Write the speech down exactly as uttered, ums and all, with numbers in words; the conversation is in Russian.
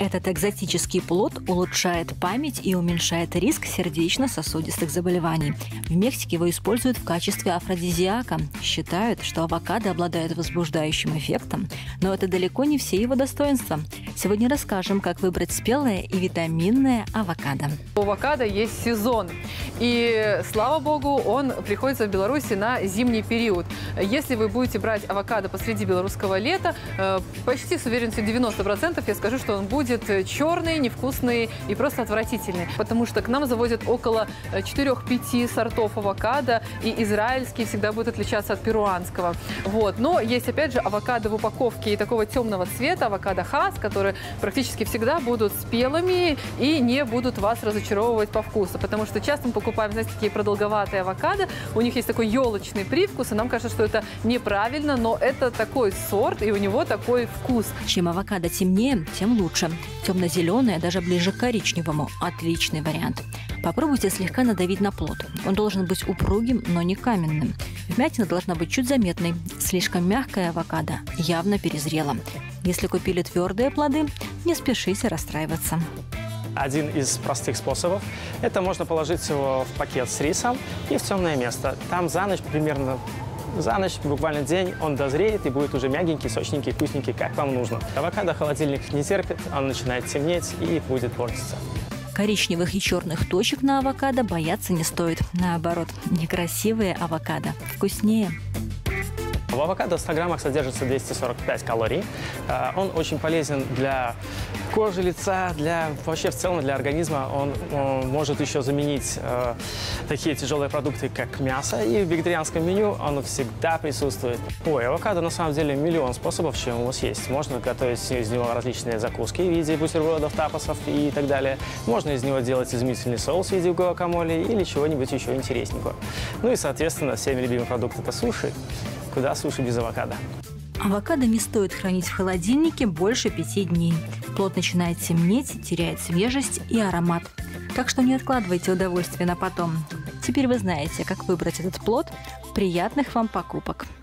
Этот экзотический плод улучшает память и уменьшает риск сердечно-сосудистых заболеваний. В Мексике его используют в качестве афродизиака. Считают, что авокадо обладает возбуждающим эффектом, но это далеко не все его достоинства. Сегодня расскажем, как выбрать спелое и витаминное авокадо. У авокадо есть сезон, и, слава богу, он приходится в Беларуси на зимний период. Если вы будете брать авокадо посреди белорусского лета, почти с уверенностью девяносто процентов я скажу, что он будет черный, невкусный и просто отвратительный. Потому что к нам завозят около четырёх-пяти сортов авокадо, и израильский всегда будет отличаться от перуанского. Вот. Но есть, опять же, авокадо в упаковке и такого темного цвета, авокадо Хас, которые практически всегда будут спелыми и не будут вас разочаровывать по вкусу. Потому что часто мы покупаем, знаете, такие продолговатые авокадо, у них есть такой елочный привкус, и нам кажется, что это неправильно, но это такой сорт, и у него такой вкус. Чем авокадо темнее, тем лучше. Темно-зеленое, даже ближе к коричневому. Отличный вариант. Попробуйте слегка надавить на плод. Он должен быть упругим, но не каменным. Вмятина должна быть чуть заметной. Слишком мягкая авокадо явно перезрела. Если купили твердые плоды, не спешите расстраиваться. Один из простых способов – это можно положить его в пакет с рисом и в темное место. Там за ночь, примерно за ночь, буквально день, он дозреет и будет уже мягенький, сочненький, вкусненький, как вам нужно. Авокадо холодильник не терпит, он начинает темнеть и будет портиться. Коричневых и черных точек на авокадо бояться не стоит. Наоборот, некрасивые авокадо вкуснее. В авокадо в ста граммах содержится двести сорок пять калорий. Он очень полезен для кожи лица, для, вообще в целом для организма. Он, он может еще заменить э, такие тяжелые продукты, как мясо. И в вегетарианском меню оно всегда присутствует. Ой, авокадо на самом деле миллион способов, чем у вас есть. Можно готовить из него различные закуски в виде бутербродов, тапасов и так далее. Можно из него делать изумительный соус в виде гуакамоле или чего-нибудь еще интересненького. Ну и, соответственно, всеми любимый продукт – это суши. Куда суши без авокадо? Авокадо не стоит хранить в холодильнике больше пяти дней. Плод начинает темнеть, теряет свежесть и аромат. Так что не откладывайте удовольствие на потом. Теперь вы знаете, как выбрать этот плод. Приятных вам покупок!